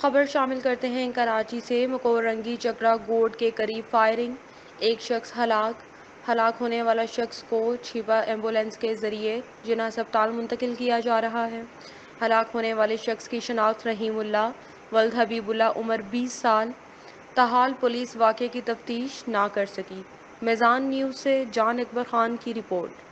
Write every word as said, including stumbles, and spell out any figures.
खबर शामिल करते हैं कराची से। मुकोरंगी चक्रा गोड के करीब फायरिंग, एक शख्स हलाक। हलाक होने वाला शख्स को छिपा एम्बुलेंस के जरिए जिना अस्पताल मुंतकिल किया जा रहा है। हलाक होने वाले शख्स की शनाख्त रहीमुल्ला वल्द हबीबुल्ला उम्र बीस साल। ताहाल पुलिस वाक़े की तफ्तीश ना कर सकी। मैजान न्यूज़ से जान अकबर खान की रिपोर्ट।